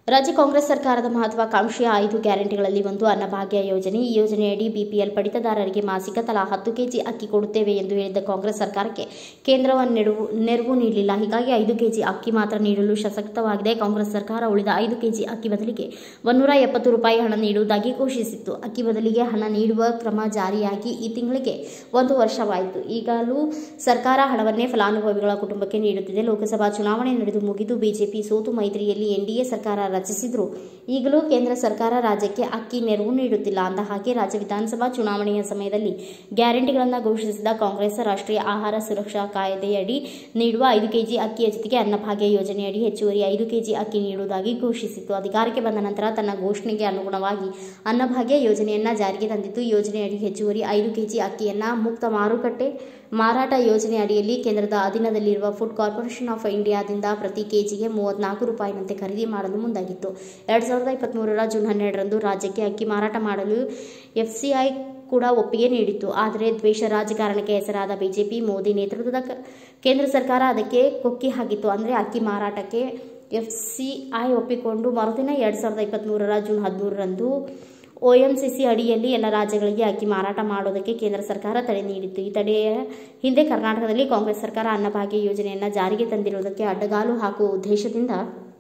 ರಾಜ್ಯ ಕಾಂಗ್ರೆಸ್ ಸರ್ಕಾರದ ಮಹತ್ವಾಕಾಂಕ್ಷೆಯ 5 ಗ್ಯಾರಂಟಿಗಳಲ್ಲಿ ಒಂದು ಅನ್ನಭಾಗ್ಯ ಯೋಜನೆ. ಈ ಯೋಜನೆಯಡಿ ಬಿಪಿಎಲ್ ಪಡಿತರದಾರರಿಗೆ ಮಾಸಿಕ ತಲಾ 10 ಕೆಜಿ ಅಕ್ಕಿ ಕೊಡುತ್ತೇವೆ ಎಂದು ಹೇಳಿದ್ದ ಕಾಂಗ್ರೆಸ್ ಸರ್ಕಾರಕ್ಕೆ ಕೇಂದ್ರವು ನೆರವು ನೀಡಲಿಲ್ಲ. ಹೀಗಾಗಿ 5 ಕೆಜಿ ಅಕ್ಕಿ ಮಾತ್ರ ನೀಡಲು ಸಶಕ್ತವಾಗಿದೆ. ಕಾಂಗ್ರೆಸ್ ಸರ್ಕಾರ ಉಳಿದ 5 ಕೆಜಿ ಅಕ್ಕಿ ಬದಲಿಗೆ 170 ರೂಪಾಯಿ ಹಣ ನೀಡುವುದಾಗಿ ಘೋಷಿಸಿತ್ತು. ಅಕ್ಕಿ ಬದಲಿಗೆ ಹಣ ನೀಡುವ ಕ್ರಮ ಜಾರಿಯಾಗಿ ಈ ತಿಂಗಳಿಗೆ 1 ವರ್ಷವಾಯಿತು. ಈಗಲೂ ಸರ್ಕಾರ ಹಣವನ್ನೇ ಫಲಾನುಭವಿಗಳ ಕುಟುಂಬಕ್ಕೆ ನೀಡುತ್ತಿದೆ. ಲೋಕಸಭಾ ಚುನಾವಣೆ ನಡೆದು ಮುಗಿದು ಬಿಜೆಪಿ ಸೋತು ಮೈತ್ರಿಯಲ್ಲಿ ಎನ್ಡಿಎ ಸರ್ಕಾರ ರಚಿಸಿದ್ರು. ಈಗಲೂ ಕೇಂದ್ರ ಸರ್ಕಾರ ರಾಜ್ಯಕ್ಕೆ ಅಕ್ಕಿ ನೆರವು ನೀಡುತ್ತಿಲ್ಲ. ಅಂದಹಾಗೆ ರಾಜ್ಯ ವಿಧಾನಸಭಾ ಚುನಾವಣೆಯ ಸಮಯದಲ್ಲಿ ಗ್ಯಾರಂಟಿಗಳನ್ನು ಘೋಷಿಸಿದ ಕಾಂಗ್ರೆಸ್ ರಾಷ್ಟ್ರೀಯ ಆಹಾರ ಸುರಕ್ಷಾ ಕಾಯ್ದೆಯಡಿ ನೀಡುವ 5 ಕೆಜಿ ಅಕ್ಕಿಯ ಜೊತೆಗೆ ಅನ್ನಭಾಗ್ಯ ಯೋಜನೆಯಡಿ ಹೆಚ್ಚುವರಿ 5 ಕೆಜಿ ಅಕ್ಕಿ ನೀಡುವುದಾಗಿ ಘೋಷಿಸಿತ್ತು. ಅಧಿಕಾರಕ್ಕೆ ಬಂದ ನಂತರ ತನ್ನ ಘೋಷಣೆಗೆ ಅನುಗುಣವಾಗಿ ಅನ್ನಭಾಗ್ಯ ಯೋಜನೆಯನ್ನ ಜಾರಿಗೆ ತಂದಿತ್ತು. ಯೋಜನೆಯಡಿ ಹೆಚ್ಚುವರಿ 5 ಕೆಜಿ ಅಕ್ಕಿಯನ್ನ ಮುಕ್ತ ಮಾರುಕಟ್ಟೆ ಮಾರಾಟ ಯೋಜನೆ ಅಡಿಯಲ್ಲಿ ಕೇಂದ್ರದ ಅಧೀನದಲ್ಲಿರುವ ಫುಡ್ ಕಾರ್ಪೊರೇಷನ್ ಆಫ್ ಇಂಡಿಯಾದಿಂದ ಪ್ರತಿ ಕೆಜಿಗೆ 34 ರೂಪಾಯಿನಂತೆ ಖರೀದಿ ಮಾಡಲು ಮುಂದಾಗಿತ್ತು. 2023 ಜೂನ್ 12ರಂದು ರಾಜ್ಯಕ್ಕೆ ಅಕ್ಕಿ ಮಾರಾಟ ಮಾಡಲು ಎಫ್ಸಿಐ ಕೂಡ ಒಪ್ಪಿಗೆ ನೀಡಿತ್ತು. ಆದರೆ ದ್ವೇಷ ರಾಜಕಾರಣಕ್ಕೆ ಹೆಸರಾದ ಬಿಜೆಪಿ ಮೋದಿ ನೇತೃತ್ವದ ಕೇಂದ್ರ ಸರ್ಕಾರ ಅದಕ್ಕೆ ಕೊಕ್ಕಿ ಹಾಕಿತ್ತು. ಅಂದರೆ ಅಕ್ಕಿ ಮಾರಾಟಕ್ಕೆ ಎಫ್ಸಿಐ ಒಪ್ಪಿಕೊಂಡು ಮರುದಿನ 2023 ಜೂನ್ 13ರಂದು OMCC ಅಡಿಯಲ್ಲಿ ಎಲ್ಲ ರಾಜ್ಯಗಳಿಗೆ ಅಕ್ಕಿ ಮಾರಾಟ ಮಾಡೋದಕ್ಕೆ ಕೇಂದ್ರ ಸರ್ಕಾರ ತಡೆ ನೀಡಿತ್ತು. ಈ ತಡೆಯ ಹಿಂದೆ ಕರ್ನಾಟಕದಲ್ಲಿ ಕಾಂಗ್ರೆಸ್ ಸರ್ಕಾರ ಅನ್ನಭಾಗ್ಯ ಯೋಜನೆಯನ್ನು ಜಾರಿಗೆ ತಂದಿರುವುದಕ್ಕೆ ಅಡ್ಡಗಾಲು ಹಾಕುವ ಉದ್ದೇಶದಿಂದ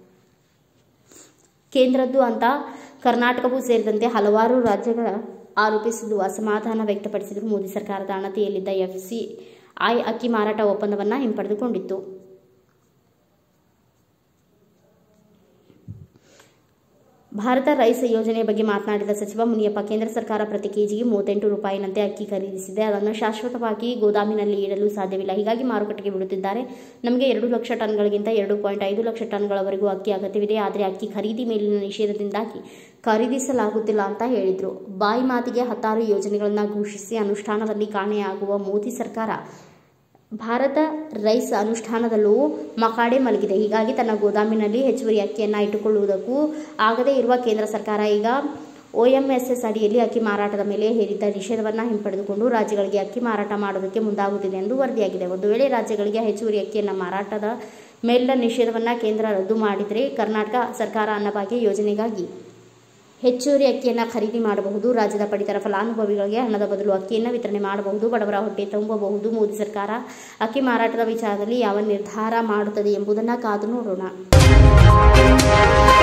ಕೇಂದ್ರದ್ದು ಅಂತ ಕರ್ನಾಟಕವೂ ಸೇರಿದಂತೆ ಹಲವಾರು ರಾಜ್ಯಗಳ ಆರೋಪಿಸಿದ್ದು ಅಸಮಾಧಾನ ವ್ಯಕ್ತಪಡಿಸಿದರು. ಮೋದಿ ಸರ್ಕಾರದ ಅಣತಿಯಲ್ಲಿದ್ದ ಎಫ್ಸಿಐ ಅಕ್ಕಿ ಮಾರಾಟ ಒಪ್ಪಂದವನ್ನು ಹಿಂಪಡೆದುಕೊಂಡಿತ್ತು. ಭಾರತ ರೈಸ್ ಯೋಜನೆಯ ಬಗ್ಗೆ ಮಾತನಾಡಿದ ಸಚಿವ ಮುನಿಯಪ್ಪ, ಕೇಂದ್ರ ಸರ್ಕಾರ ಪ್ರತಿ ಕೆಜಿಗೆ 38 ರೂಪಾಯಿನಂತೆ ಅಕ್ಕಿ ಖರೀದಿಸಿದೆ. ಅದನ್ನು ಶಾಶ್ವತವಾಗಿ ಗೋದಾಮಿನಲ್ಲಿ ಇಡಲು ಸಾಧ್ಯವಿಲ್ಲ. ಹೀಗಾಗಿ ಮಾರುಕಟ್ಟೆಗೆ ಬಿಡುತ್ತಿದ್ದಾರೆ. ನಮಗೆ 2 ಲಕ್ಷ ಟನ್ಗಳಿಗಿಂತ 2.5 ಲಕ್ಷ ಟನ್ಗಳವರೆಗೂ ಅಕ್ಕಿ ಅಗತ್ಯವಿದೆ. ಆದರೆ ಅಕ್ಕಿ ಖರೀದಿ ಮೇಲಿನ ನಿಷೇಧದಿಂದಾಗಿ ಖರೀದಿಸಲಾಗುತ್ತಿಲ್ಲ ಅಂತ ಹೇಳಿದರು. ಬಾಯಿ ಮಾತಿಗೆ 16 ಯೋಜನೆಗಳನ್ನು ಘೋಷಿಸಿ ಅನುಷ್ಠಾನದಲ್ಲಿ ಕಾಣೆಯಾಗುವ ಮೋದಿ ಸರ್ಕಾರ ಭಾರತ ರೈಸ್ ಅನುಷ್ಠಾನದಲ್ಲೂ ಮಕಾಡೆ ಮಲಗಿದೆ. ಹೀಗಾಗಿ ತನ್ನ ಗೋದಾಮಿನಲ್ಲಿ ಹೆಚ್ಚುವರಿ ಅಕ್ಕಿಯನ್ನು ಇಟ್ಟುಕೊಳ್ಳುವುದಕ್ಕೂ ಆಗದೇ ಇರುವ ಕೇಂದ್ರ ಸರ್ಕಾರ ಈಗ OMSS ಅಡಿಯಲ್ಲಿ ಅಕ್ಕಿ ಮಾರಾಟದ ಮೇಲೆ ಹೇರಿದ್ದ ನಿಷೇಧವನ್ನು ಹಿಂಪಡೆದುಕೊಂಡು ರಾಜ್ಯಗಳಿಗೆ ಅಕ್ಕಿ ಮಾರಾಟ ಮಾಡೋದಕ್ಕೆ ಮುಂದಾಗುತ್ತಿದೆ ಎಂದು ವರದಿಯಾಗಿದೆ. ಒಂದು ವೇಳೆ ರಾಜ್ಯಗಳಿಗೆ ಹೆಚ್ಚುವರಿ ಅಕ್ಕಿಯನ್ನು ಮಾರಾಟದ ಮೇಲಿನ ನಿಷೇಧವನ್ನು ಕೇಂದ್ರ ರದ್ದು ಮಾಡಿದರೆ ಕರ್ನಾಟಕ ಸರ್ಕಾರ ಅನ್ನಭಾಗ್ಯ ಯೋಜನೆಗಾಗಿ ಹೆಚ್ಚುವರಿ ಅಕ್ಕಿಯನ್ನು ಖರೀದಿ ಮಾಡಬಹುದು. ರಾಜ್ಯದ ಪಡಿತರ ಫಲಾನುಭವಿಗಳಿಗೆ ಹಣದ ಬದಲು ಅಕ್ಕಿಯನ್ನು ವಿತರಣೆ ಮಾಡಬಹುದು. ಬಡವರ ಹೊಟ್ಟೆ ತುಂಬಬಹುದು. ಮೋದಿ ಸರ್ಕಾರ ಅಕ್ಕಿ ಮಾರಾಟದ ವಿಚಾರದಲ್ಲಿ ಯಾವ ನಿರ್ಧಾರ ಮಾಡುತ್ತದೆ ಎಂಬುದನ್ನು ಕಾದು ನೋಡೋಣ.